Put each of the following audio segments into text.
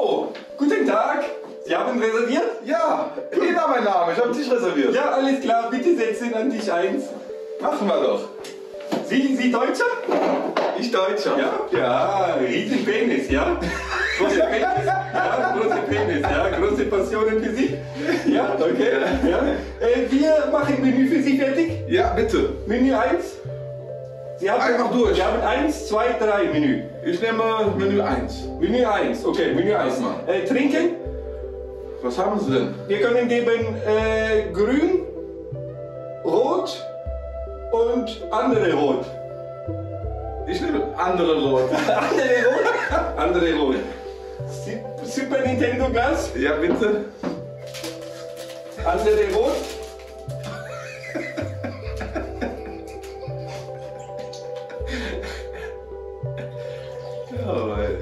Hallo! Guten Tag! Sie haben reserviert? Ja, Lena mein Name, ich habe Tisch reserviert. Ja, alles klar, bitte setzen an Tisch 1. Machen wir doch. Sie Deutscher? Ich Deutscher. Ja, riesen Penis, ja? Große Penis, ja, große Penis, ja, große Passionen für Sie? Ja, okay, ja. Wir machen Menü für Sie fertig. Ja, bitte. Menü 1. Sie haben, Einfach durch. Sie haben 1, 2, 3 Menü. Ich nehme Menü 1. Menü 1, okay, Menü 1. Trinken? Was haben Sie denn? Wir können geben grün, rot und andere rot. Ich nehme andere Rot. Andere rot? Andere rot. Super Nintendo Glas? Ja, bitte. Andere rot? Jawohl.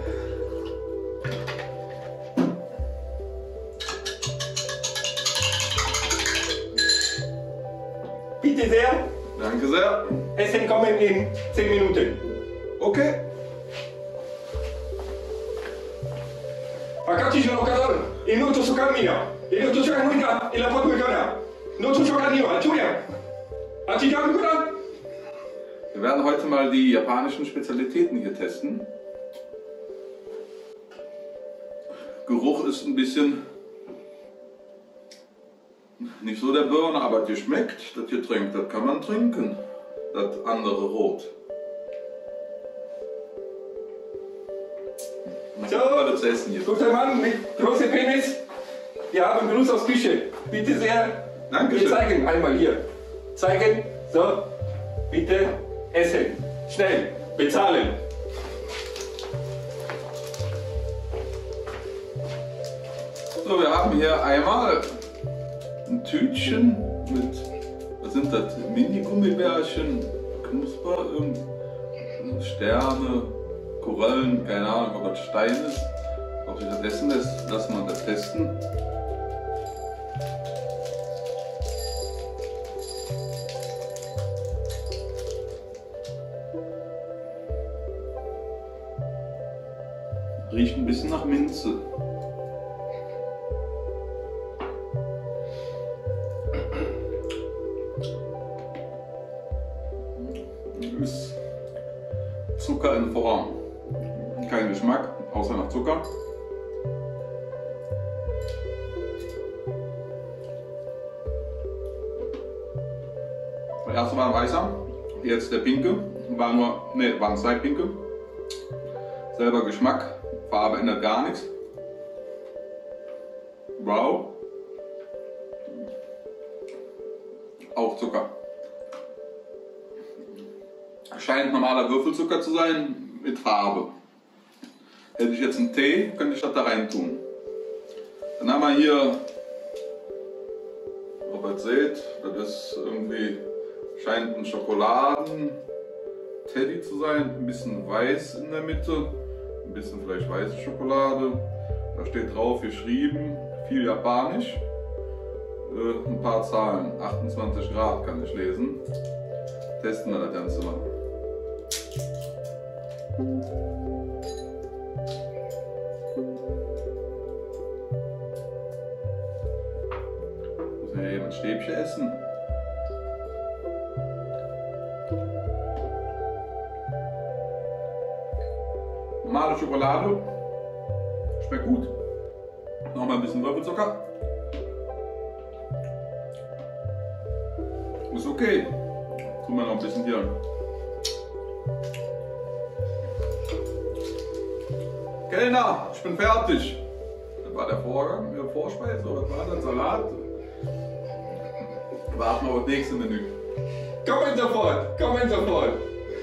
Bitte sehr. Danke sehr. Essen kommen in 10 Minuten. Okay. Ragazzi, sono calore. Il nuoto su cammina. Il nuoto su cammina e la foto cammina. Nuoto su cammina. Giulia. Antigaben gut. Wir werden heute mal die japanischen Spezialitäten hier testen. Geruch ist ein bisschen nicht so der Burner, aber dir schmeckt, das Getränk, das kann man trinken. Das andere Rot. So, alles essen hier. guter Mann mit großem Penis. Wir haben Gruß aus Küche. Bitte sehr. Dankeschön. Wir zeigen einmal hier. Zeigen. So. Bitte essen. Schnell. Bezahlen. So, wir haben hier einmal ein Tütchen mit, was sind das, Mini-Gummibärchen, Knusper, Sterne, Korallen, keine Ahnung, ob das Stein ist. Ob sich das essen lässt, lassen wir das testen. Riecht ein bisschen nach Minze. Ist Zucker in Form. Kein Geschmack, außer nach Zucker. Der erste war ein weißer, jetzt der pinke. Waren zwei pinke. Selber Geschmack, Farbe ändert gar nichts. Wow. Auch Zucker. Scheint normaler Würfelzucker zu sein mit Farbe. Hätte ich jetzt einen Tee, könnte ich das da rein tun. Dann haben wir hier, ob ihr seht, das ist irgendwie, scheint ein Schokoladen-Teddy zu sein. Ein bisschen weiß in der Mitte, ein bisschen vielleicht weiße Schokolade. Da steht drauf geschrieben, viel Japanisch. Ein paar Zahlen, 28 Grad kann ich lesen. Testen wir das Ganze mal. Muss ja jemand Stäbchen essen? Normale Schokolade. Schmeckt gut. Nochmal ein bisschen Würfelzucker. Ist okay. Tun wir noch ein bisschen hier. Kellner, ich bin fertig. Das war der Vorgang, der Vorspeise, oder was war das? Salat? Warten wir auf das nächste Menü. Kommen sofort. Kommen sofort.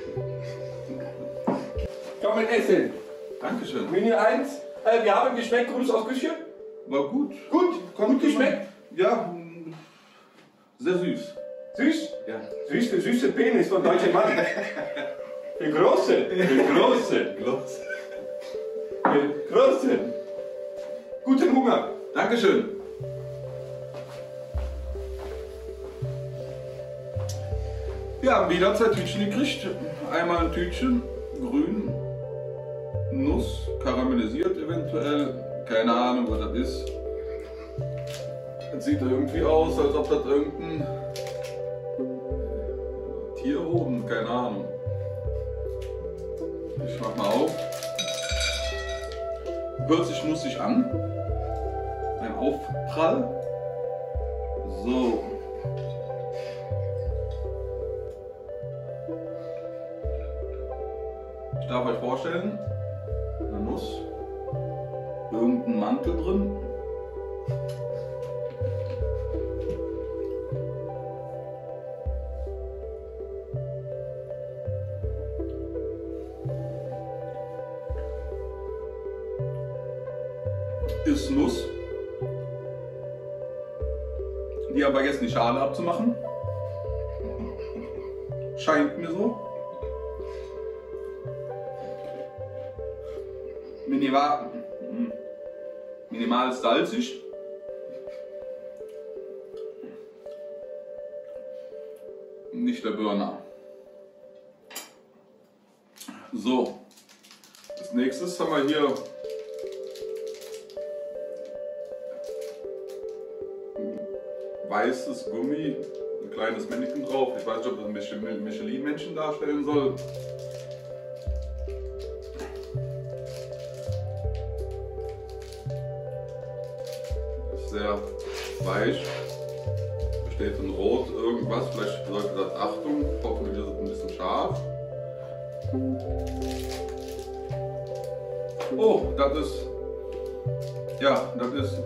Kommen essen. Dankeschön. Menü 1. Wir haben geschmeckt. Gruß aus Küche. War gut. Gut geschmeckt. Ja, sehr süß. Süß? Ja. Süß, der süße Penis von deutschen Mann. Der große. Der große. Los. Der große. Guten Hunger. Dankeschön. Wir haben wieder zwei Tütchen gekriegt. Einmal ein Tütchen, grün, Nuss, karamellisiert eventuell, Keine Ahnung, was das ist. Das sieht irgendwie aus, als ob das irgendein Tierhoden, keine Ahnung. Ich mach mal auf. Hört sich nussig an. Ein Aufprall. So. Ich darf euch vorstellen, eine Nuss, irgendein Mantel drin. Ist Nuss, die aber jetzt die Schale abzumachen. Scheint mir so. Minimal salzig. Nicht der Burner. So, als nächstes haben wir hier weißes Gummi, ein kleines Männchen drauf. Ich weiß nicht, ob das ein Michelin-Männchen darstellen soll. Ist sehr weich. Steht in Rot irgendwas. Vielleicht sollte das Achtung. Hoffentlich ist es ein bisschen scharf. Oh, das ist. Ja, das ist.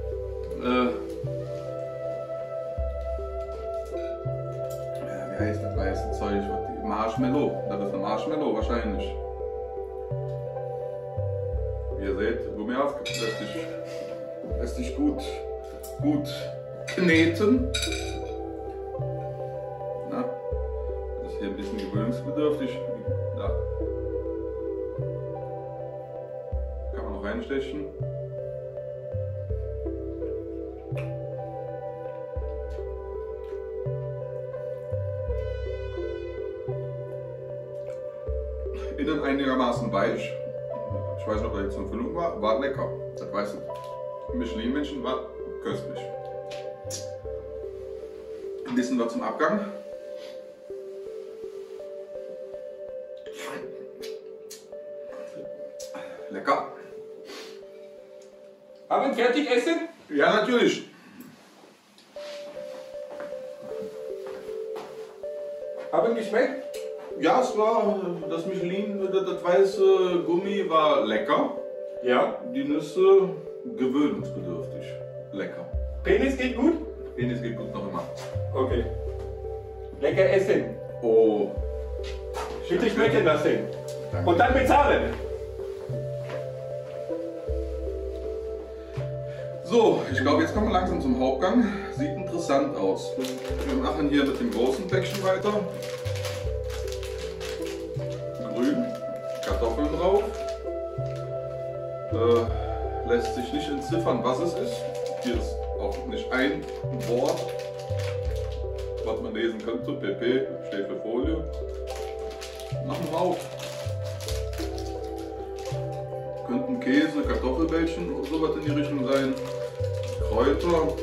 Wie heißt das weiße Zeug? Marshmallow. Das ist ein Marshmallow wahrscheinlich. Wie ihr seht, gummihaft, lässt sich gut kneten. Na, das ist hier ein bisschen gewöhnungsbedürftig. Da kann man noch reinstechen. Innen einigermaßen weich. Ich weiß nicht, ob er jetzt zum Füllung war lecker. Das weiße Michelin-Männchen war köstlich. Ein bisschen was zum Abgang. Lecker. Haben wir fertig essen? Ja, natürlich. Haben geschmeckt? Ja, es war das Michelin, das weiße Gummi war lecker. Ja. Die Nüsse gewöhnungsbedürftig. Lecker. Penis geht gut? Penis geht gut noch immer. Okay. Lecker essen. Oh. Bitte schmecken lassen. Danke. Und dann bezahlen. So, ich glaube, jetzt kommen wir langsam zum Hauptgang. Sieht interessant aus. Wir machen hier mit dem großen Päckchen weiter. Grün, Kartoffeln drauf. Lässt sich nicht entziffern, was es ist. Hier ist auch nicht ein Wort, was man lesen könnte. PP steht für Folie. Machen wir auf. Könnten Käse, Kartoffelbällchen oder sowas in die Richtung sein. Kräuter.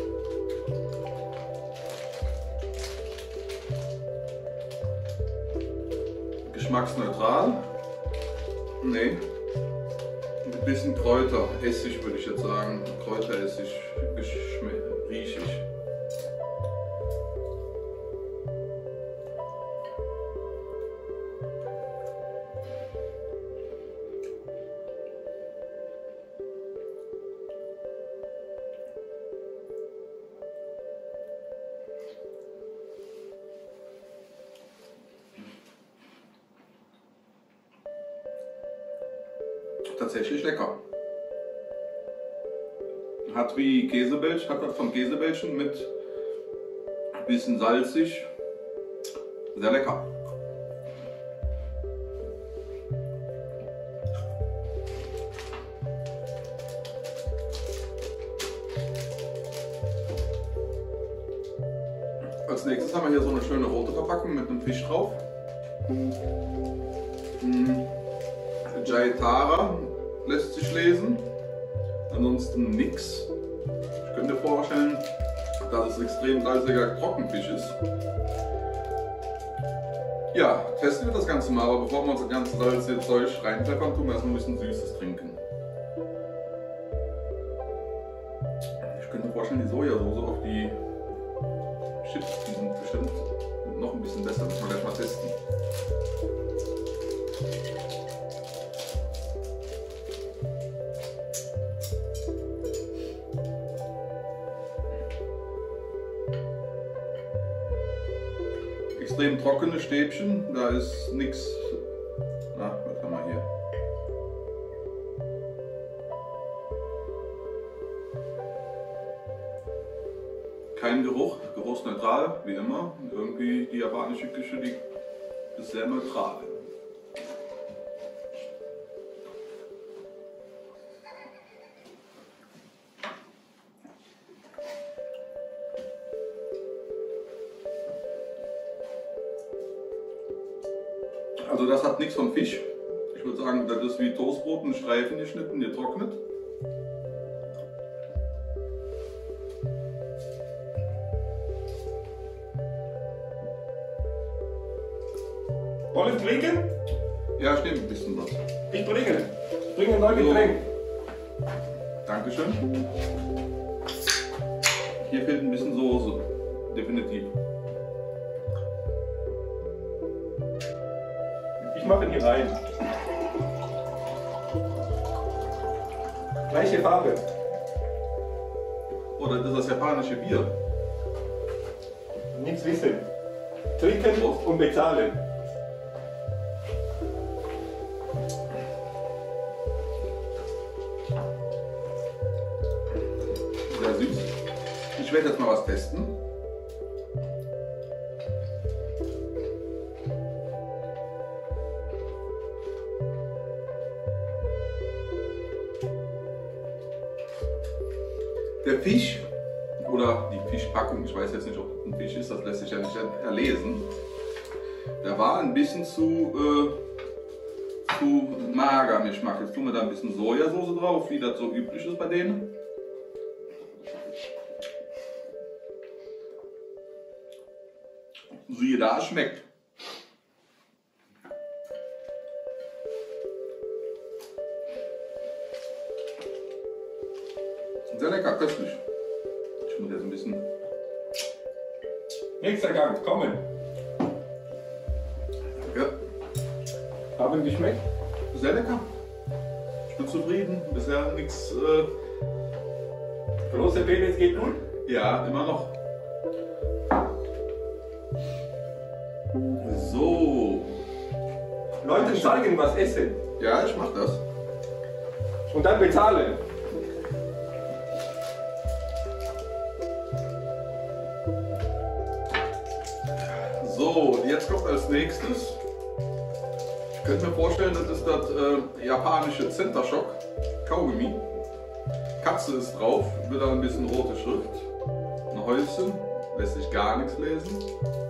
Geschmacksneutral. Nee. Ein bisschen Kräuter. Essig würde ich jetzt sagen. Kräuteressig. Riechig. Tatsächlich lecker. Hat wie Käsebällchen, hat was von Käsebällchen mit ein bisschen salzig. Sehr lecker. Als nächstes haben wir hier so eine schöne rote Verpackung mit einem Fisch drauf. Jaitara lässt sich lesen. ansonsten nix. Ich könnte mir vorstellen, dass es extrem salziger Trockenfisch ist. Ja, testen wir das Ganze mal, aber bevor wir uns das ganze salzige Zeug reinpfeffern, tun wir erstmal ein bisschen Süßes trinken. Ich könnte mir vorstellen, die Sojasauce auf die Chips, die sind bestimmt noch ein bisschen besser. Müssen wir gleich mal testen. Extrem trockene Stäbchen, da ist nichts. Na, was haben wir hier? Kein Geruch, geruchsneutral, wie immer. Irgendwie die japanische Küche, die ist sehr neutral. Also das hat nichts von Fisch. Ich würde sagen, das ist wie Toastbrot, ein Streifen geschnitten, getrocknet. Wollen wir trinken? Ja, stimmt, ein bisschen was. Ich bringe ein neues Getränk. Dankeschön. Hier fehlt ein bisschen Soße, definitiv. Ich mache ihn hier rein. Gleiche Farbe. Oder ist das japanische Bier? Nichts wissen. Trinken und bezahlen. Sehr süß. Ich werde jetzt mal was testen. Der Fisch oder die Fischpackung, ich weiß jetzt nicht, ob das ein Fisch ist, das lässt sich ja nicht erlesen. Der war ein bisschen zu mager im Geschmack. Jetzt tun wir da ein bisschen Sojasauce drauf, wie das so üblich ist bei denen. Siehe da, schmeckt. Sehr lecker, köstlich. Ich muss jetzt ein bisschen. Nächster Gang, kommen. Ja, Haben geschmeckt? sehr lecker. Ich bin zufrieden. Bisher nichts. Große Penis geht gut? Ja, immer noch. So. Leute zeigen, was essen. Ja, ich mach das. Und dann bezahlen. So, jetzt kommt als nächstes. Ich könnte mir vorstellen, das ist das japanische Center Shock Kaugummi. Katze ist drauf, wieder ein bisschen rote Schrift. Ein Häuschen, lässt sich gar nichts lesen.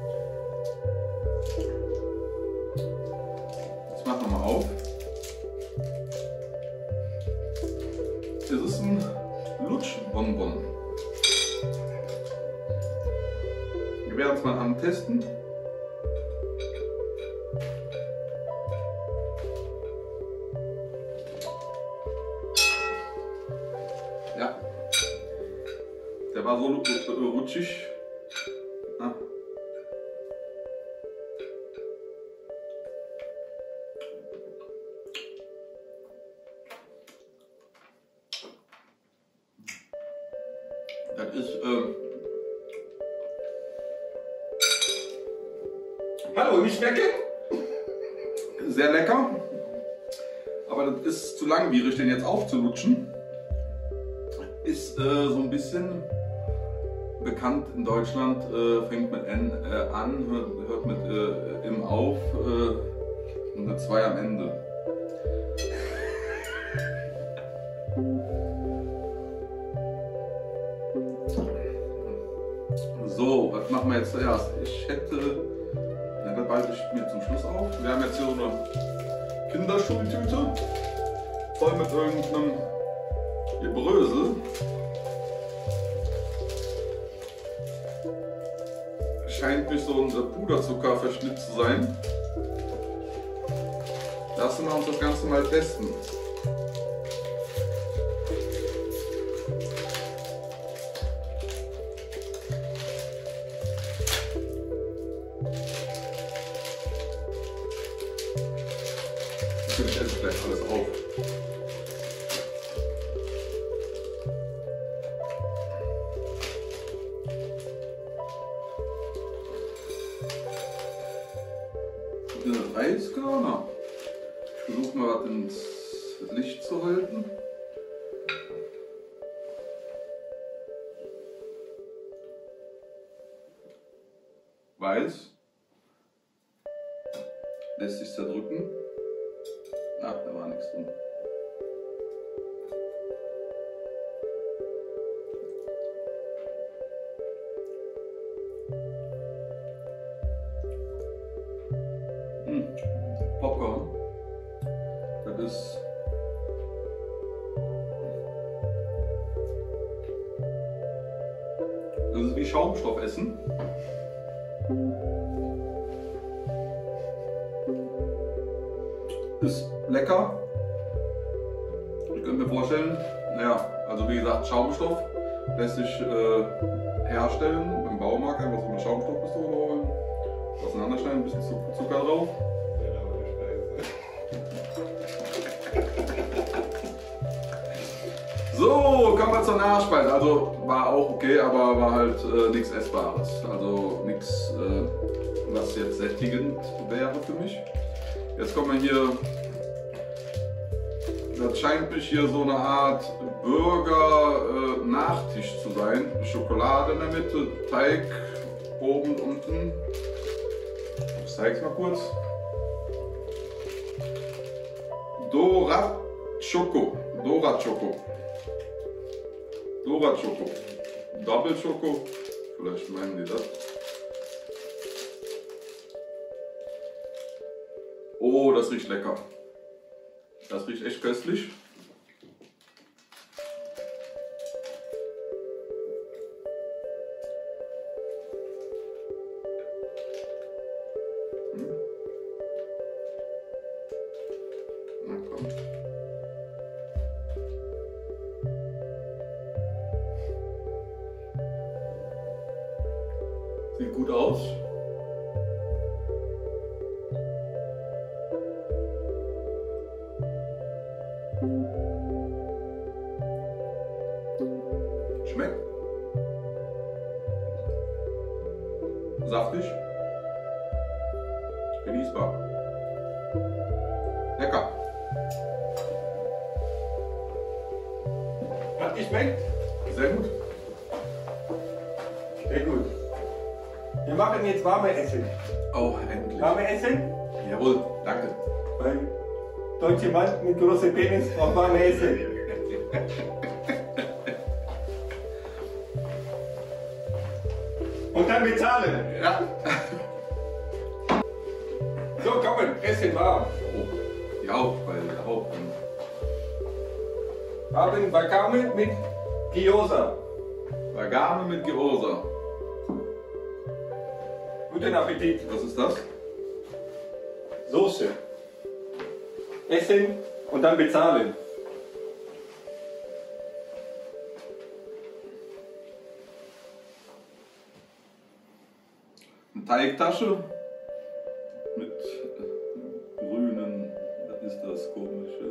Jetzt machen wir mal auf. Es ist ein Lutschbonbon. Wir werden es mal antesten. Ja, der war so rutschig. Ah. Das ist Hallo, nicht schmecken? sehr lecker, aber das ist zu langwierig, den jetzt aufzulutschen. Ist so ein bisschen bekannt in Deutschland, fängt mit N an, hört mit im auf und mit 2 am Ende. So, was machen wir jetzt zuerst? Ich hätte, na, das behalte ich mir zum Schluss auf. Wir haben jetzt hier so eine Kinderschultüte, voll mit irgendeinem Die Brösel scheint durch so ein Puderzuckerverschnitt zu sein. Lassen wir uns das Ganze mal testen. Ich esse gleich alles auf. Reiskörner. Ich versuche mal was ins Licht zu halten. Weiß. Lässt sich zerdrücken. Ach, da war nichts drin. Popcorn. Das ist wie Schaumstoff essen. Ist lecker. Ich könnte mir vorstellen, naja, also wie gesagt, Schaumstoff lässt sich herstellen beim Baumarkt, einfach so eine Schaumstoffpistole holen, auseinanderschneiden, ein bisschen Zucker drauf. So, kommen wir zur Nachspeise. Also war auch okay, aber war halt nichts Essbares. Also nichts, was jetzt sättigend wäre für mich. Jetzt kommen wir hier. Das scheint mich hier so eine Art Burger-Nachtisch zu sein. Schokolade in der Mitte, Teig oben und unten. Ich zeig's mal kurz. Dorat Choco. Double Choco. Vielleicht meinen die das. Oh, das riecht lecker. Das riecht echt köstlich. Na komm. Sieht gut aus. Schmeckt. Saftig. Genießbar. Lecker. Hat geschmeckt? Sehr gut. Sehr gut. Wir machen jetzt warme Essen. Oh, endlich. Warme Essen? Jawohl, danke. Weil deutsche Mann mit großem Penis braucht warme Essen. Und dann bezahlen. Ja. So, kommen, Essen warm. Oh, die Haupt, weil der Haupt. Haben Wakame mit Gyoza. Wagame mit Gyoza. Guten Appetit. Was ist das? Soße. Essen und dann bezahlen. Eine Teigtasche mit grünen, was ist das komische?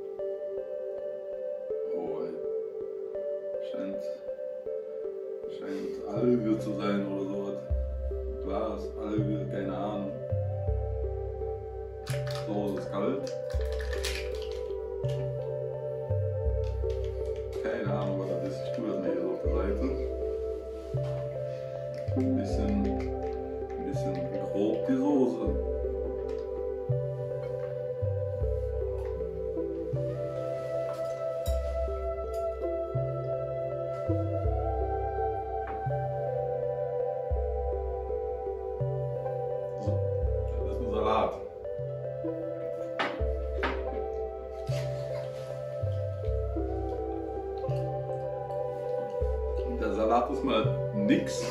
Oh, ey. Scheint Alge zu sein oder sowas. Glas, Alge, keine Ahnung. So, es ist kalt. Keine Ahnung, was das ist. Ich tue das mal hier so auf der Seite. Ein bisschen grob die Soße. So, das ist ein Salat. Salat ist mal nix.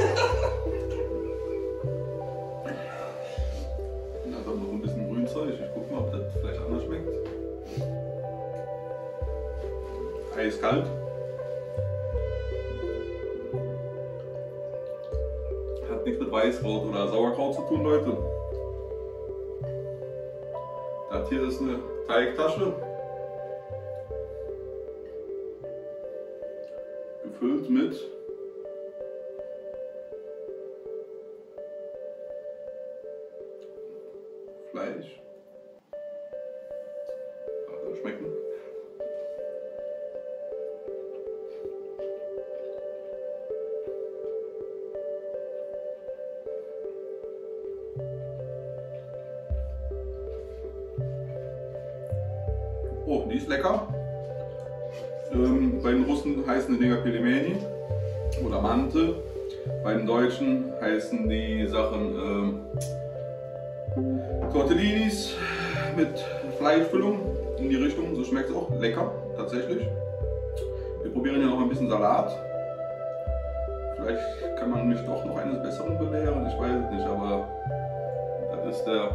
Da dann noch ein bisschen Grünzeug. Ich guck mal, ob das vielleicht anders schmeckt. Eiskalt. Hat nichts mit Weißkraut oder Sauerkraut zu tun, Leute. Das hier ist eine Teigtasche. Gefüllt mit Fleisch. Also schmecken. Oh, die ist lecker. Bei den Russen heißen die Dinger Pelimeni oder Mante. Bei den Deutschen heißen die Sachen Tortellinis mit Fleischfüllung in die Richtung. So schmeckt es auch lecker, tatsächlich. Wir probieren hier noch ein bisschen Salat. Vielleicht kann man mich doch noch eines Besseren belehren, ich weiß es nicht, aber das ist der.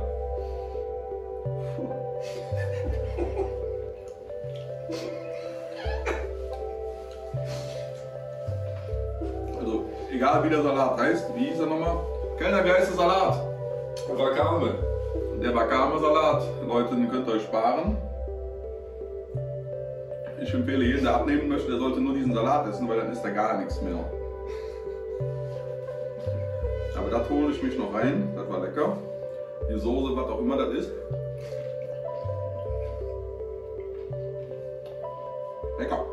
Also, egal wie der Salat heißt, wie hieß er nochmal? Kellner, wie heißt der Salat? Wakame. Der Wakame-Salat. Leute, den könnt ihr euch sparen. Ich empfehle jeden, der abnehmen möchte, der sollte nur diesen Salat essen, weil dann isst er gar nichts mehr. Aber das hole ich mich noch rein, das war lecker. Die Soße, was auch immer das ist. Lecker.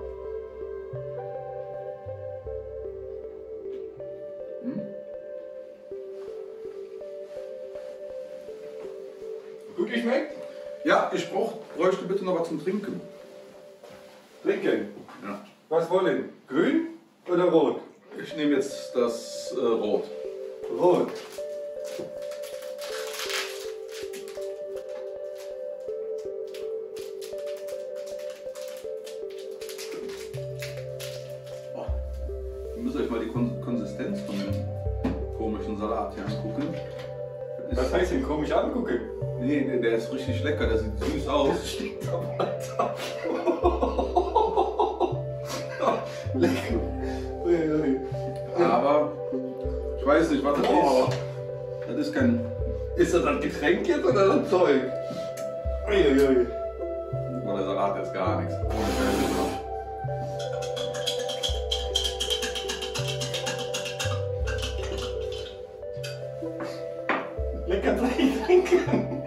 Gut geschmeckt? Ja, ich bräuchte bitte noch was zum Trinken. Trinken. Ja. Was wollen? Grün oder rot? Ich nehme jetzt das Rot. Rot. Oh. Ihr müsst euch mal die Konsistenz von dem komischen Salat hier angucken. Was heißt denn komisch angucken? Nee, der ist richtig lecker, der sieht süß aus. Lecker. Aber ich weiß nicht, was das ist. Das ist kein. Ist das ein Getränk jetzt oder das Zeug? Uiuiui. Boah, der Salat ist gar nichts. Lecker trinken.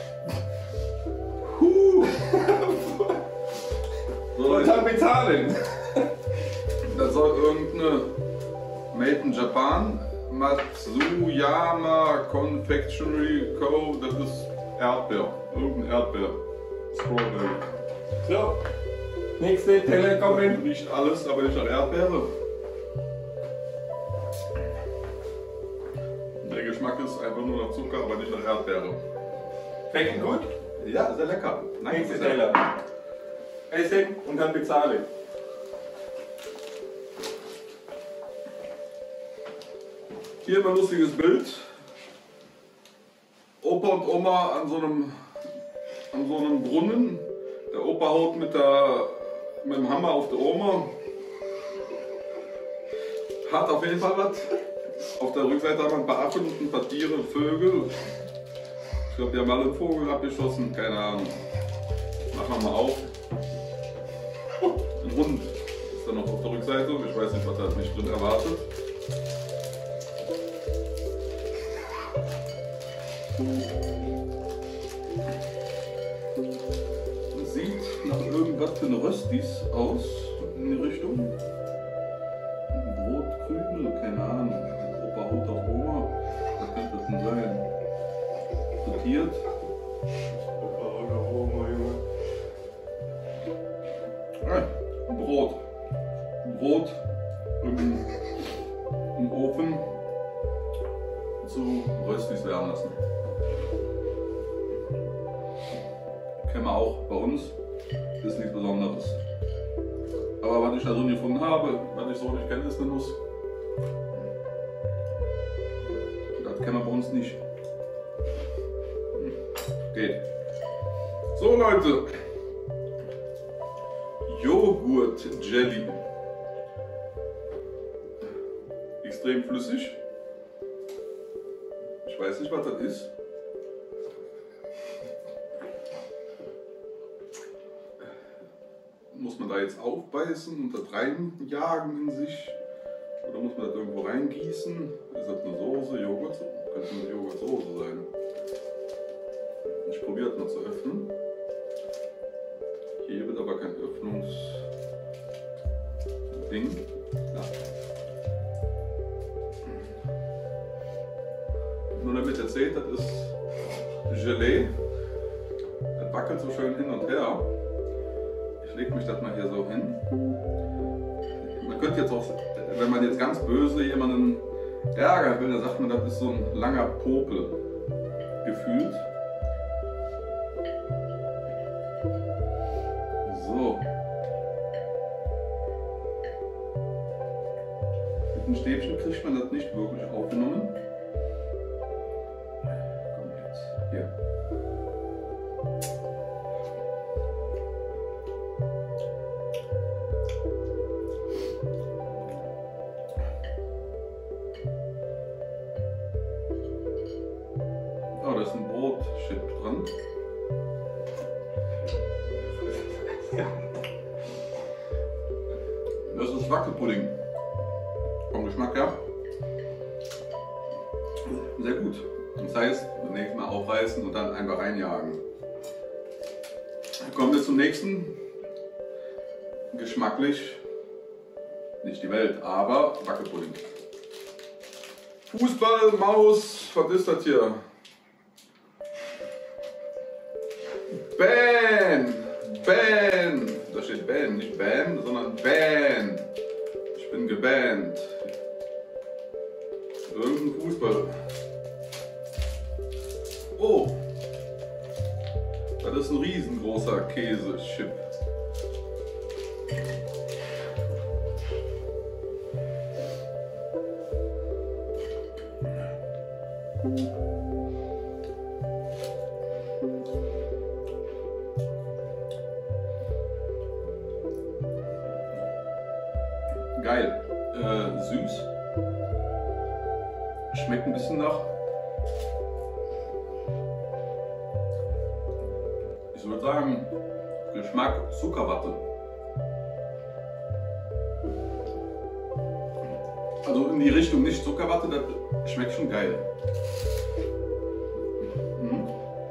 So, Und dann bezahlen. das soll irgendeine Made in Japan Matsuyama Confectionery Co. Das ist Erdbeer. Irgendein Erdbeer. Strawberry. So. Nächste Teller kommen. Riecht alles, aber nicht nach Erdbeere. Der Geschmack ist einfach nur nach Zucker, aber nicht nach Erdbeere. Schmecken gut? Ja, sehr lecker. Nächste Teller. Essen und dann bezahlen. Hier ein lustiges Bild. Opa und Oma an so einem Brunnen. Der Opa haut mit dem Hammer auf die Oma. Hat auf jeden Fall was. Auf der Rückseite haben wir ein paar Affen und ein paar Tiere, Vögel. Ich glaube, die haben alle einen Vogel abgeschossen, keine Ahnung. Machen wir mal auf. Ein Hund ist dann noch auf der Rückseite. Ich weiß nicht, was da mich drin erwartet. Das sieht nach irgendwas für eine Röstis aus, in die Richtung. Brotkrümel, keine Ahnung. Opa haut auf Oma. Was könnte das denn sein? Frittiert. Opa oder Oma, Junge. Brot. Brot im Ofen zu Röstis werden lassen. Kennen wir auch bei uns. Das ist nichts Besonderes. Aber was ich da drin gefunden habe, was ich so nicht kenne, ist eine Nuss. Das kennen wir bei uns nicht. Geht. So Leute. Joghurt Jelly. Extrem flüssig. Ich weiß nicht, was das ist. Muss man da jetzt aufbeißen und das reinjagen in sich? Oder muss man das irgendwo reingießen? Ist das eine Soße, Joghurt? Könnte eine Joghurtsoße sein. Ich probiere das mal zu öffnen. Hier wird aber kein Öffnungsding. Ja. Nur damit ihr seht, das ist Gelee. Das wackelt so schön hin und her. Ich lege mich das mal hier so hin. Man könnte jetzt auch, wenn man jetzt ganz böse jemanden ärgern will, dann sagt man, das ist so ein langer Popel gefühlt. So. Mit dem Stäbchen kriegt man das nicht wirklich aufgenommen. Komm jetzt. Hier. Oh, da ist ein Brotchip dran. Das ist Wackelpudding. Vom Geschmack her. Sehr gut. Das heißt, zunächst mal aufreißen und dann einfach reinjagen. Kommen wir zum nächsten. Geschmacklich nicht die Welt, aber Wackelpudding. Fußball, Maus, was ist das hier? Ban! Ban! Da steht Ban, nicht Ban, sondern Ban. Ich bin gebannt. Irgendein Fußball. Oh! Das ist ein riesengroßer Käsechip. Geil. Süß. Schmeckt ein bisschen nach. Ich würde sagen, Geschmack Zuckerwatte. Also in die Richtung nicht Zuckerwatte, das schmeckt schon geil. Mhm.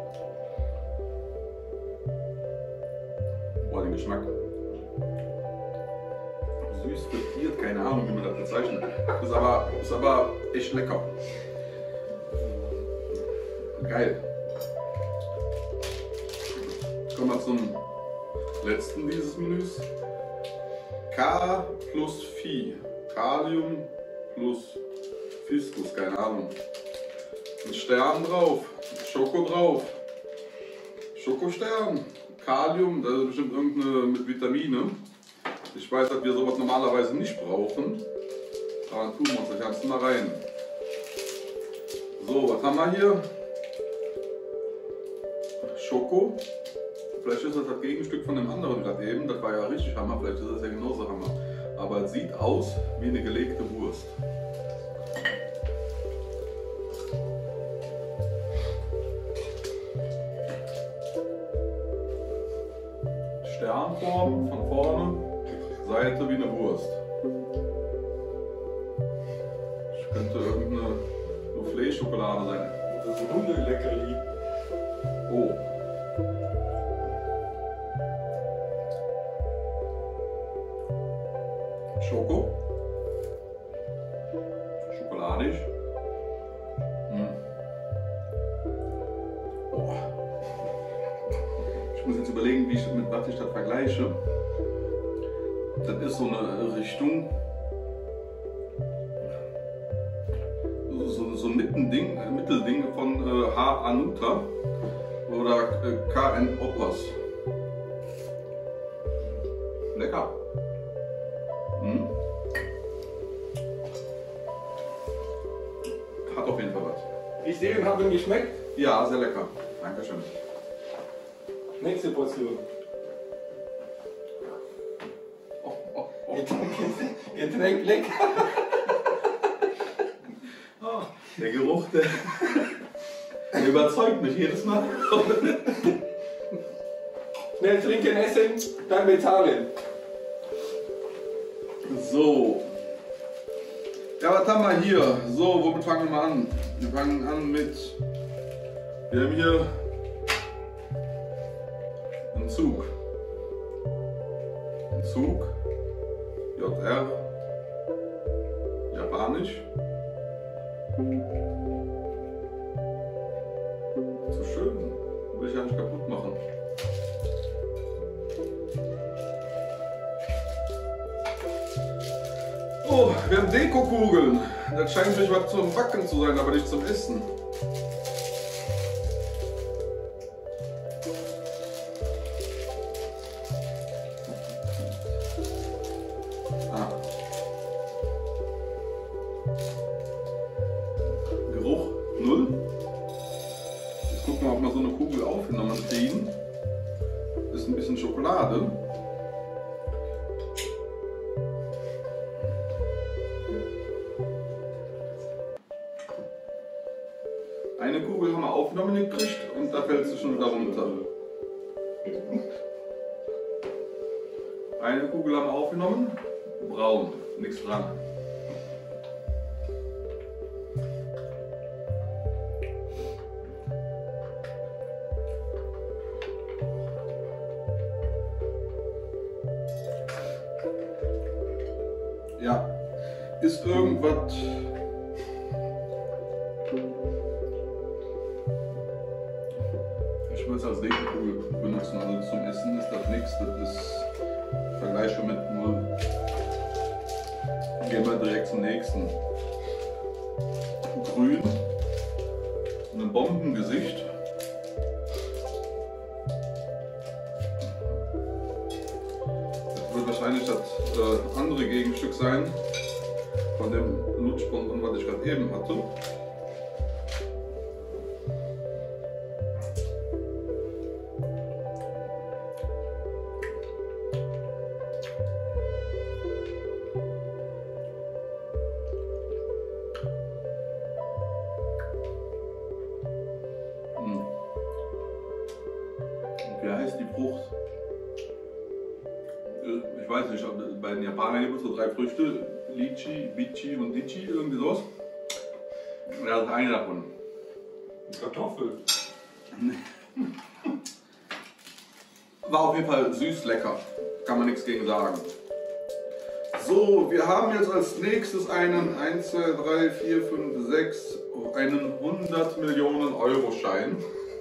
Boah, den Geschmack. Süß frittiert, keine Ahnung, wie man das bezeichnet. Ist aber echt lecker. Geil. Kommen wir zum letzten dieses Menüs. K plus Phi. Kalium plus Fiskus, keine Ahnung. Ein Stern drauf, Schoko drauf. Schokostern. Kalium, das ist bestimmt irgendeine mit Vitamine. Ich weiß, dass wir sowas normalerweise nicht brauchen. Aber dann tun wir uns das Ganze mal rein. So, was haben wir hier? Schoko. Vielleicht ist das das Gegenstück von dem anderen gerade eben. Das war ja richtig Hammer. Vielleicht ist das ja genauso Hammer. Aber es sieht aus wie eine gelegte Wurst. Sternform von vorne, Seite wie eine Wurst. Das könnte irgendeine Soufflé-Schokolade sein. Oder so Hundeleckerli. Oh. Schoko. Schokoladisch. Oh. Ich muss jetzt überlegen, mit was ich das vergleiche. Das ist so eine Richtung. So ein Mittelding von H. Anuta oder KN Oppers. Lecker. sehe und haben geschmeckt. Ja, sehr lecker. Dankeschön. Nächste Portion. Oh, oh, oh. Getränk lecker. Oh, der Geruch, der überzeugt mich jedes Mal. Schnell trinken, essen, dann bezahlen. So. Ja, was haben wir hier? So, womit fangen wir mal an? Wir fangen an mit. Wir haben hier einen Zug. Ein Zug. JR. Japanisch. So schön. Will ich ja nicht kaputt machen. Oh, wir haben Dekokugeln. Das scheint sich was zum Backen zu sein, aber nicht zum Essen. Ah. Geruch 0. Jetzt gucken wir, ob wir so eine Kugel aufgenommen kriegen. Das ist ein bisschen Schokolade. Eine Kugel haben wir aufgenommen gekriegt und da fällt sie schon wieder runter. Eine Kugel haben wir aufgenommen, braun, nichts dran. Ja, ist irgendwas. Ich würde es als Dekokugel benutzen, also zum Essen ist das nichts, das ist Vergleiche mit 0. Gehen wir direkt zum nächsten. Grün, ein Bombengesicht. Das wird wahrscheinlich das andere Gegenstück sein von dem Lutschbonbon, was ich gerade eben hatte. Wie heißt die Frucht? Ich weiß nicht, bei den Japanern gibt es so 3 Früchte: Lychee, Bichi und Litchi, irgendwie sowas. Ja, das ist eine davon. Kartoffel. War auf jeden Fall süß lecker, kann man nichts gegen sagen. So, wir haben jetzt als nächstes einen 1, 2, 3, 4, 5, 6, einen 100 Millionen Euro Schein.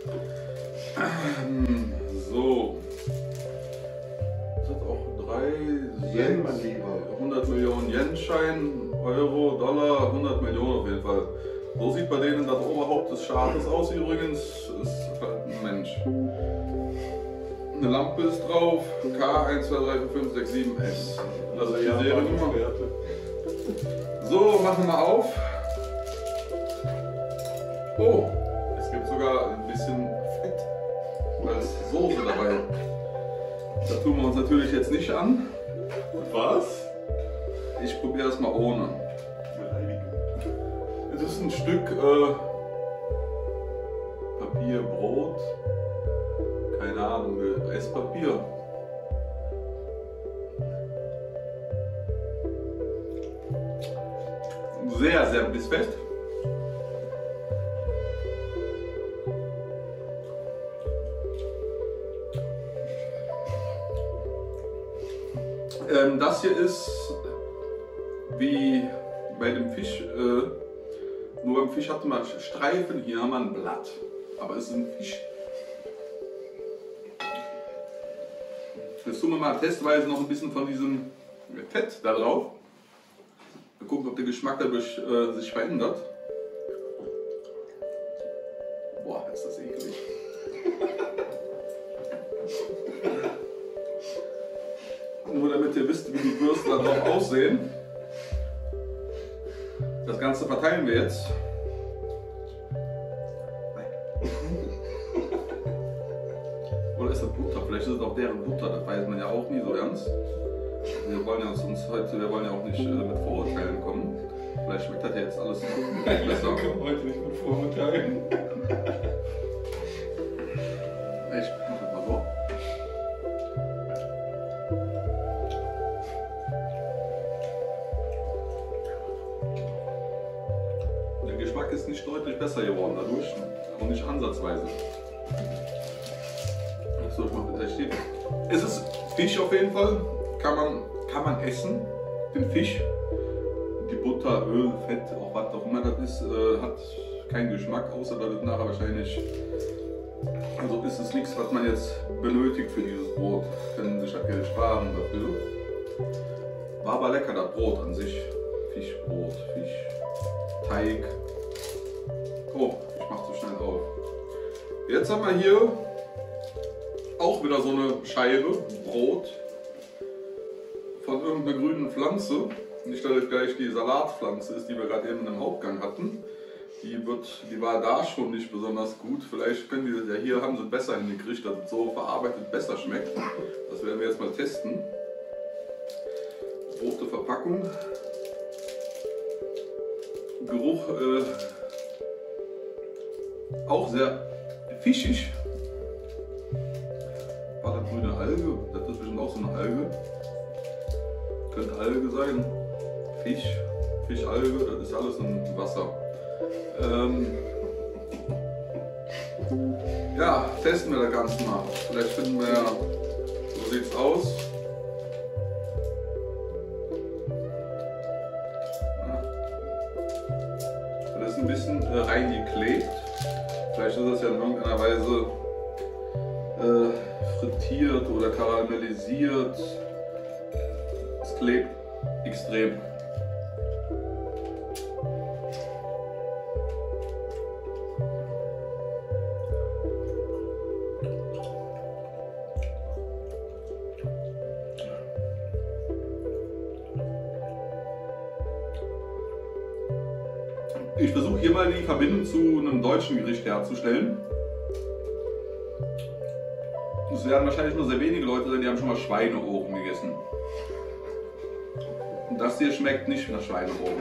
So. Das hat auch 3, Yen, mein Lieber. 100 Millionen Yen-Schein, Euro, Dollar, 100 Millionen auf jeden Fall. So sieht bei denen das Oberhaupt des Staates aus übrigens. Ist halt ein Mensch. Eine Lampe ist drauf. K 1, 2, 3, 4, 5, 6, 7, S. Das ist die Seriennummer. So, machen wir auf. Oh, es gibt sogar ein bisschen Fett als Soße dabei. Das tun wir uns natürlich jetzt nicht an. Was? Ich probiere es mal ohne. Es ist ein Stück Papier, Brot, keine Ahnung, Esspapier. Sehr, sehr bissfest. Das hier ist wie bei dem Fisch, nur beim Fisch hatte man Streifen, hier haben wir ein Blatt, aber es ist ein Fisch. Jetzt tun wir mal testweise noch ein bisschen von diesem Fett da drauf. Mal gucken, ob der Geschmack dadurch sich verändert. Boah, ist das eklig. Nur damit ihr wisst, wie die Würste da drauf aussehen. Das Ganze verteilen wir jetzt. Oder ist das Butter? Vielleicht ist es auch deren Butter, das weiß man ja auch nie so ernst. Wir wollen ja auch nicht mit Vorurteilen kommen. Vielleicht schmeckt das ja jetzt alles besser. Wir kommen heute nicht mit Vorurteilen. Ich mach das mal so. Der Geschmack ist nicht deutlich besser geworden dadurch. Und nicht ansatzweise. So, ich mach das steht. Es ist Fisch auf jeden Fall. Kann man essen. Den Fisch. Die Butter, Öl, Fett, auch was auch immer das ist, hat keinen Geschmack, außer dass es nachher wahrscheinlich. Also ist es nichts, was man jetzt benötigt für dieses Brot. Können sich halt Geld sparen dafür. War aber lecker, das Brot an sich. Fischbrot, Fischteig. Oh, ich mach so schnell auf. Jetzt haben wir hier auch wieder so eine Scheibe Brot von irgendeiner grünen Pflanze. Nicht, dass es gleich die Salatpflanze ist, die wir gerade eben im Hauptgang hatten. Die war da schon nicht besonders gut. Vielleicht können die das ja hier, haben sie besser hingekriegt, dass es so verarbeitet besser schmeckt. Das werden wir jetzt mal testen. Rote Verpackung. Geruch auch sehr fischig. War das grüne Alge? Das ist bestimmt auch so eine Alge. Könnte Alge sein. Fischalge, das ist alles im Wasser. Ja, testen wir das Ganze mal. Vielleicht finden wir ja, so sieht's aus. Das ist ein bisschen reingeklebt. Vielleicht ist das ja in irgendeiner Weise frittiert oder karamellisiert. Es klebt extrem. Ich versuche hier mal die Verbindung zu einem deutschen Gericht herzustellen. Es werden wahrscheinlich nur sehr wenige Leute sein, die haben schon mal Schweineohren gegessen. Und das hier schmeckt nicht nach Schweineohren.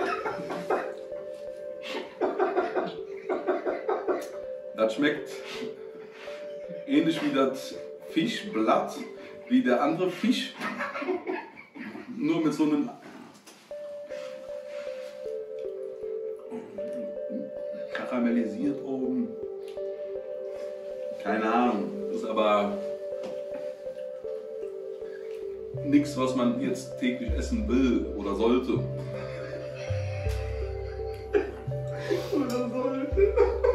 Das schmeckt ähnlich wie das Fischblatt, wie der andere Fisch. Nur mit so einem karamellisiert oben. Keine Ahnung, ist aber nichts, was man jetzt täglich essen will oder sollte. Oder sollte.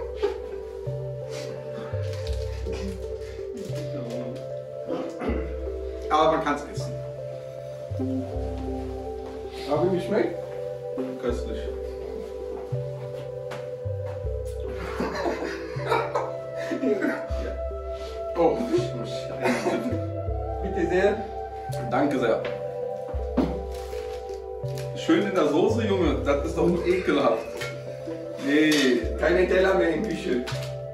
Aber man kann es essen. Aber wie schmeckt? Köstlich. Oh, Bitte sehr. danke sehr. Schön in der Soße, Junge, das ist doch nur ekelhaft. Nee, keine Teller mehr in der Küche.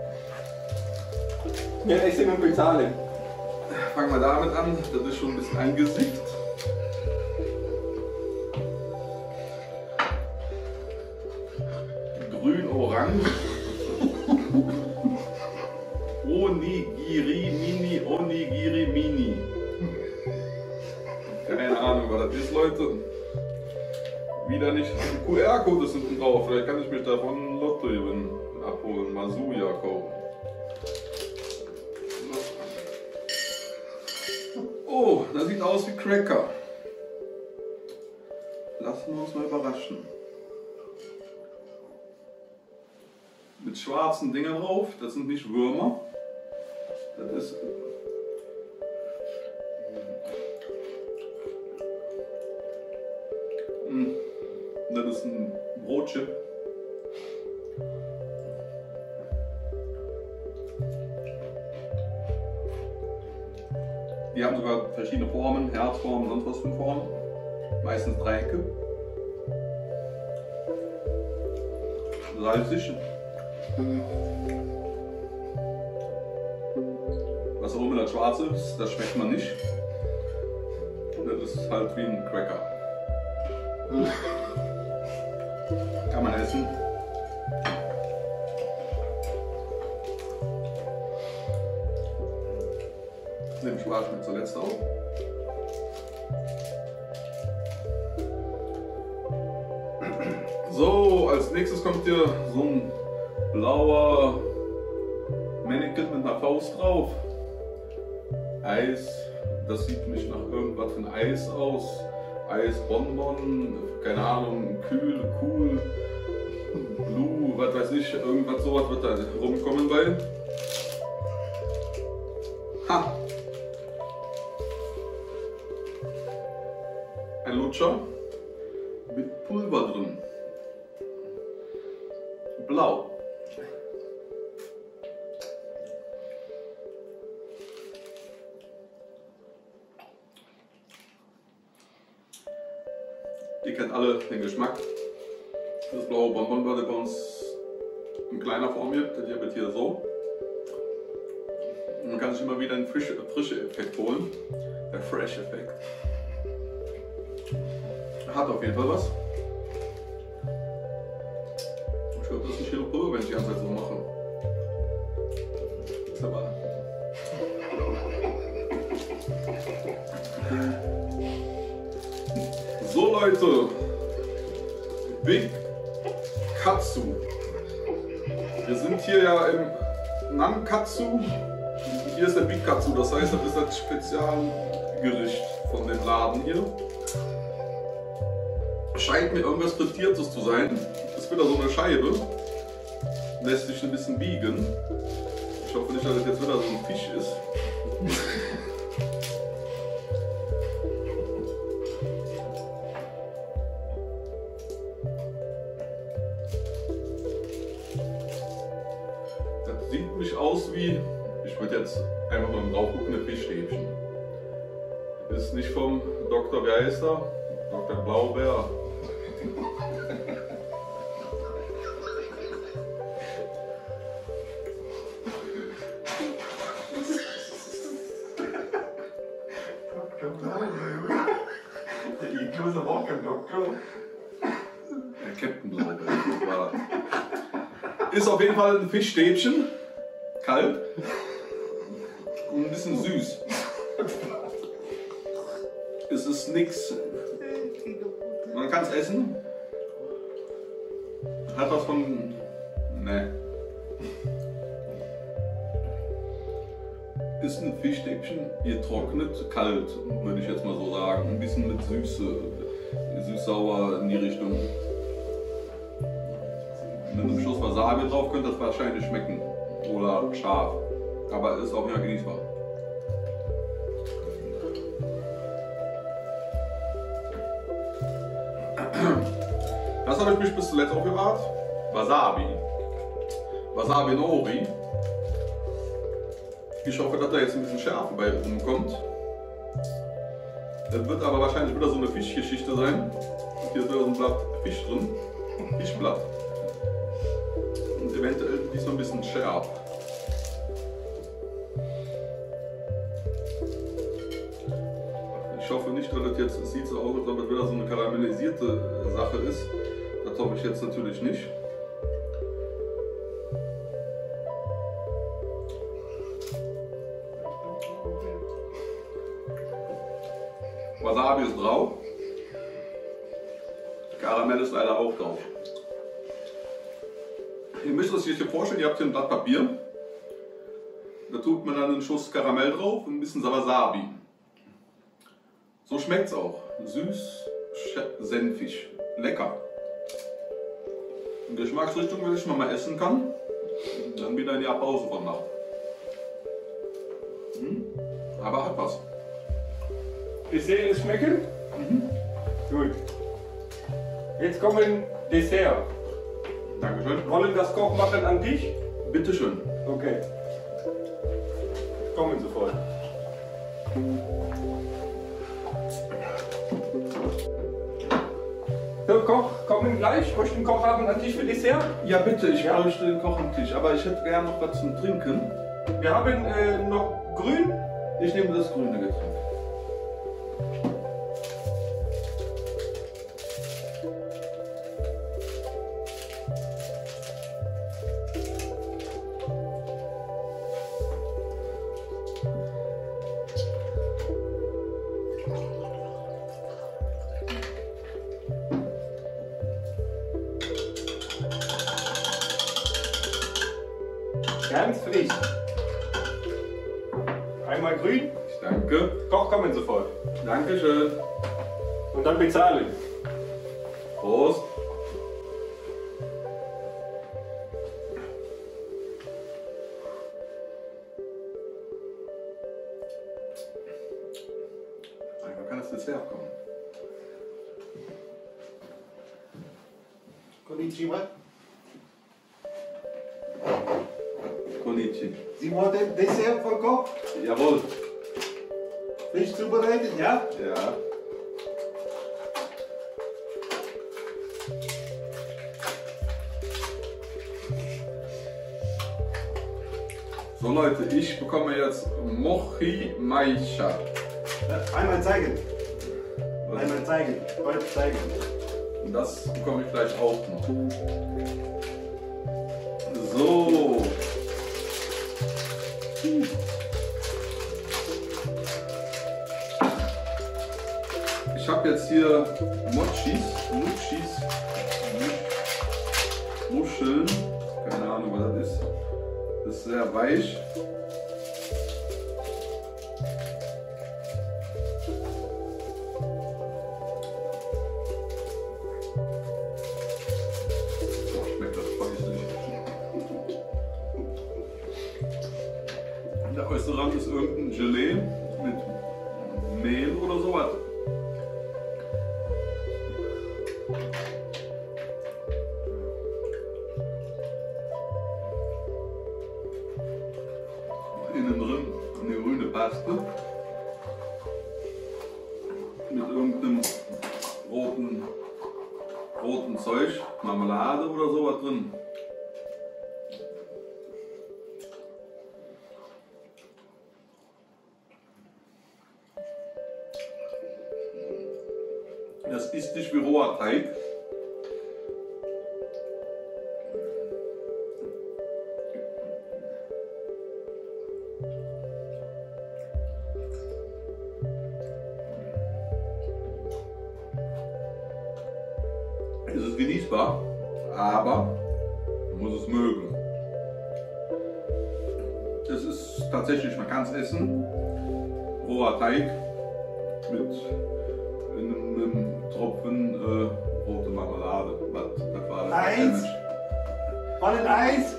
Wir essen und bezahlen. Fangen wir damit an, das ist schon ein bisschen angesifft. Grün-Orange. Onigiri Mini. Keine Ahnung, was das ist, Leute. Wieder nicht. Ein QR-Code ist hinten drauf. Vielleicht kann ich mich davon Lotto gewinnen. Abholen. Masuja kaufen. Oh, das sieht aus wie Cracker. Lassen wir uns mal überraschen. Mit schwarzen Dingern drauf, das sind nicht Würmer. Das ist. Das ist ein Brotchip. Die haben sogar verschiedene Formen, Herzformen, sonst was für Formen. Meistens Dreiecke. Salzig. Was auch immer das Schwarze ist, das schmeckt man nicht. Das ist halt wie ein Cracker. Kann man essen. Den Schwarz schmeckt zuletzt auch. So, als nächstes kommt hier so ein blauer Mannequin mit einer Faust drauf. Eis, das sieht nicht nach irgendwas von Eis aus. Eisbonbon, keine Ahnung, kühl, cool, blue, was weiß ich, irgendwas sowas wird da rumkommen bei. Ha! Ein Lutscher mit Pulver drin. Blau. Ihr kennt alle den Geschmack. Das blaue Bonbon wurde bei uns in kleiner Form hier, der wird hier so. Man kann sich immer wieder einen frische Effekt holen. Der Fresh-Effekt. Hat auf jeden Fall was. Ich glaube, das ist ein Kilo Pulver, wenn ich die ganze Zeit so mache. Ist aber. So Leute, Big Katsu. Wir sind hier ja im Nankatsu. Hier ist der Big Katsu, das heißt, das ist das Spezialgericht von dem Laden hier. Scheint mir irgendwas Frittiertes zu sein. Das ist wieder so eine Scheibe. Lässt sich ein bisschen biegen. Ich hoffe nicht, dass das jetzt wieder so ein Fisch ist. Das sieht mich aus wie, ich würde jetzt einfach mal drauf gucken, ein Fischstäbchen. Ist nicht vom Dr. Wie heißt er? Dr. Blaubeer. Der Captain Blaubeer. Ist auf jeden Fall ein Fischstäbchen. Kalt. Und ein bisschen süß. Es ist nix. Man kann es essen. Hat was von. Ne. Ist ein Fischstäbchen, getrocknet, kalt, würde ich jetzt mal so sagen. Ein bisschen mit Süße, süß-sauer in die Richtung. Mit einem Schuss Wasabi drauf könnte das wahrscheinlich schmecken. Oder scharf. Aber ist auch ja genießbar. Das habe ich mich bis zuletzt aufbewahrt. Wasabi. Wasabi Nori. Ich hoffe, dass da jetzt ein bisschen Schärfe bei rumkommt. Das wird aber wahrscheinlich wieder so eine Fischgeschichte sein. Hier ist wieder so ein Blatt Fisch drin. Fischblatt. Und eventuell ist so ein bisschen scharf. Ich hoffe nicht, dass das jetzt, es sieht so aus, als ob es wieder so eine karamellisierte Sache ist. Das hoffe ich jetzt natürlich nicht. Wasabi ist drauf. Karamell ist leider auch drauf. Ihr müsst euch hier vorstellen, ihr habt hier ein Blatt Papier. Da tut man dann einen Schuss Karamell drauf und ein bisschen Wasabi. So schmeckt es auch. Süß, senfig, lecker. In Geschmacksrichtung, wenn ich mal essen kann, dann wieder in die Pause von machen. Aber hat was. Ich sehe es schmecken? Gut. Jetzt kommen Dessert. Dankeschön. Wollen das Koch machen an dich? Bitteschön. Okay. Kommen sofort. So, Koch, kommen gleich. Möchten Koch haben an Tisch für Dessert? Ja bitte, ich bräuchte den Koch am Tisch, aber ich hätte gerne noch was zum Trinken. Wir haben noch grün. Ich nehme das grüne Getränk. Ganz frisch. Einmal grün. Ich danke. Koch kommen sofort. Dankeschön. Und dann bezahlen. Prost. Einfach kann das Dessert kommen. Konnichiwa. Konnichi. Sie wollen Dessert von Koch? Jawohl. Frisch zubereitet, ja? Ja. So Leute, ich bekomme jetzt Mochi Maisha. Einmal zeigen. Was? Einmal zeigen. Heute zeigen. Und das bekomme ich gleich auch noch. So. Ich habe jetzt hier Muscheln. Keine Ahnung, was das ist. Das ist sehr weich. Boah, schmeckt das speichelig. Der äußere Rand ist irgendein Gelee mit Mehl oder sowas. Innen drin eine grüne Paste mit irgendeinem roten Zeug, Marmelade oder sowas drin. Das ist nicht wie roher Teig. Es ist genießbar, aber man muss es mögen. Es ist tatsächlich, man kann es essen. Roher Teig mit einem Tropfen rote Marmelade. Das war das Eins. Wollen Eis?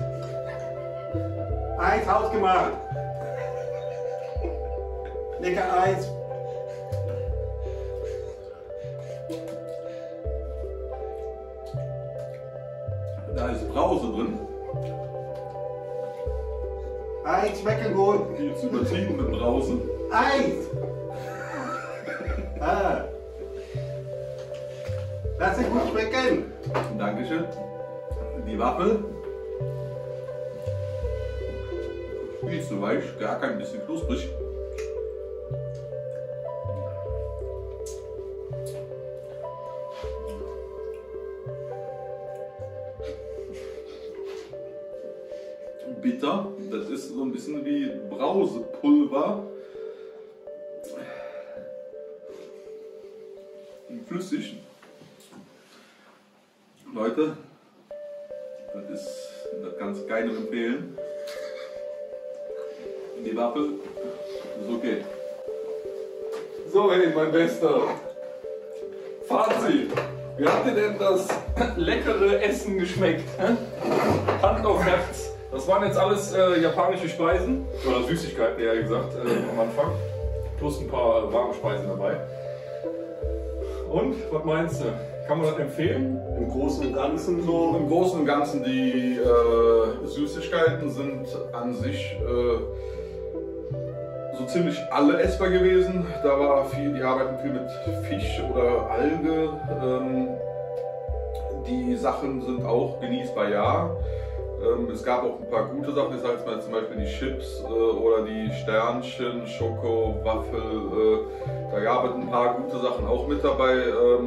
Eis hausgemacht. Lecker Eis. Da ist Brause drin. Eis schmecken gut. Jetzt übertrieben mit Brause. Eis. Ah. Lass es gut schmecken. Dankeschön. Die Waffel. Viel zu weich, gar kein bisschen knusprig. Bitter, das ist so ein bisschen wie Brausepulver. Flüssig. Leute, das kannst du keinem empfehlen. Die Waffel ist okay. So, hey, mein Bester. Fazit. Wie hat dir denn das leckere Essen geschmeckt? Hä? Hand auf Herz. Das waren jetzt alles japanische Speisen. Oder Süßigkeiten, eher gesagt, am Anfang. Plus ein paar warme Speisen dabei. Und, was meinst du? Kann man das empfehlen? Im Großen und Ganzen so. Im Großen und Ganzen die Süßigkeiten sind an sich so ziemlich alle essbar gewesen. Da war viel, die arbeiten viel mit Fisch oder Alge. Die Sachen sind auch genießbar, ja. Es gab auch ein paar gute Sachen, ich sage jetzt mal zum Beispiel die Chips oder die Sternchen, Schoko, Waffel. Da gab es ein paar gute Sachen auch mit dabei.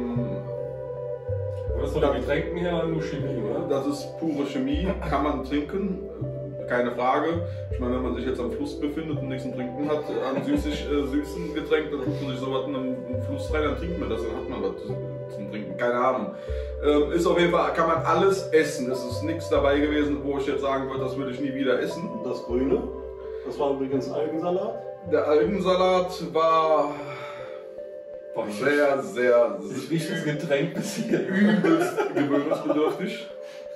Was von den Getränken her nur Chemie, oder? Das ist pure Chemie, kann man trinken, keine Frage. Ich meine, wenn man sich jetzt am Fluss befindet und nichts zum Trinken hat, an süßen Getränk, dann tut man sich sowas in einen Fluss rein, dann trinkt man das, dann hat man was zum Trinken, keine Ahnung. Ist auf jeden Fall, kann man alles essen. Es ist nichts dabei gewesen, wo ich jetzt sagen würde, das würde ich nie wieder essen. Und das Grüne, das war übrigens Algensalat. Der Algensalat war sehr, sehr, Ich rieche das Getränk bis hier. übelst gewöhnungsbedürftig.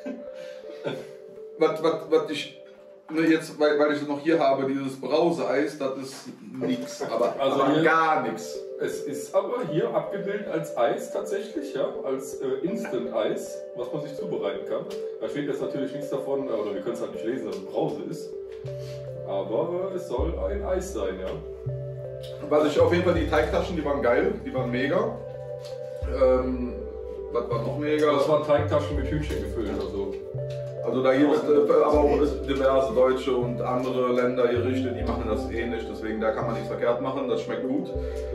Was ich jetzt, weil ich es noch hier habe, dieses Brauseeis, das ist nichts, aber gar nichts. Es ist aber hier abgebildet als Eis tatsächlich, ja, als Instant-Eis, was man sich zubereiten kann. Da steht jetzt natürlich nichts davon, oder wir können es halt nicht lesen, dass es Brause ist. Aber es soll ein Eis sein, ja. Was ich auf jeden Fall, die Teigtaschen, die waren geil, die waren mega. Was war noch mega? Das waren Teigtaschen mit Hühnchen gefüllt, Also da gibt es aber auch diverse deutsche und andere Länder Gerichte, die machen das ähnlich, deswegen da kann man nichts verkehrt machen, das schmeckt gut.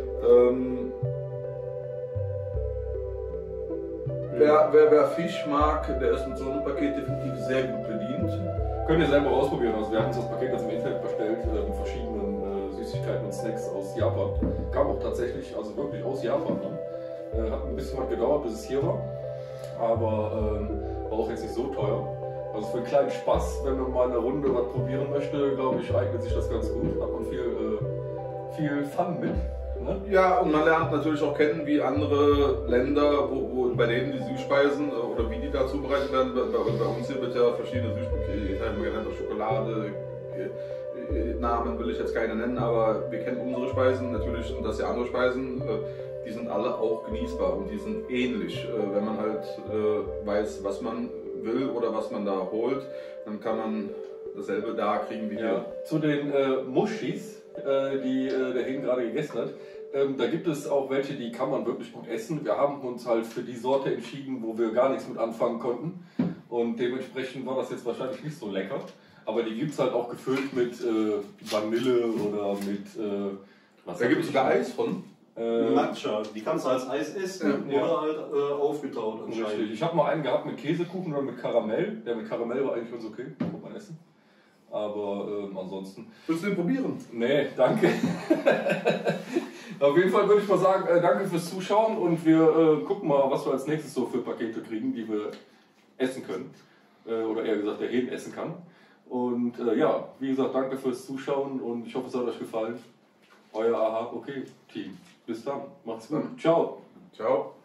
Wer Fisch mag, der ist mit so einem Paket definitiv sehr gut bedient. Könnt ihr selber ausprobieren. Also wir haben uns das Paket jetzt im Internet bestellt mit verschiedenen Süßigkeiten und Snacks aus Japan. Kam auch tatsächlich, also wirklich aus Japan. Ne? Hat ein bisschen was gedauert, bis es hier war. Aber war auch jetzt nicht so teuer. Also für einen kleinen Spaß, wenn man mal eine Runde was probieren möchte, glaube ich, eignet sich das ganz gut. Hat man viel Fun mit. Ne? Ja, und man lernt natürlich auch kennen, wie andere Länder, bei denen die Süßspeisen oder wie die da zubereitet werden. Bei uns hier wird ja verschiedene Süßspeisen, ich sage mal genannt Schokolade, Namen will ich jetzt keine nennen, aber wir kennen unsere Speisen, natürlich sind das ja andere Speisen, die sind alle auch genießbar und die sind ähnlich. Wenn man halt weiß, was man will oder was man da holt, dann kann man dasselbe da kriegen wie hier. Zu den Muschis, die der Hin gerade gegessen hat, da gibt es auch welche, die kann man wirklich gut essen. Wir haben uns halt für die Sorte entschieden, wo wir gar nichts mit anfangen konnten und dementsprechend war das jetzt wahrscheinlich nicht so lecker. Aber die gibt es halt auch gefüllt mit Vanille oder mit... da gibt es sogar Eis von. Matcha, die kannst du als Eis essen oder halt aufgetaut anscheinend. Richtig. Ich habe mal einen gehabt mit Käsekuchen oder mit Karamell. Der mit Karamell war eigentlich ganz okay, kann man essen. Aber ansonsten... Willst du den probieren? Nee, danke. Auf jeden Fall würde ich mal sagen, danke fürs Zuschauen und wir gucken mal, was wir als nächstes so für Pakete kriegen, die wir essen können. Oder eher gesagt, der Hin essen kann. Und ja, wie gesagt, danke fürs Zuschauen und ich hoffe, es hat euch gefallen. Euer Aha, okay Team. Bis dann. Macht's gut. Ciao. Ciao.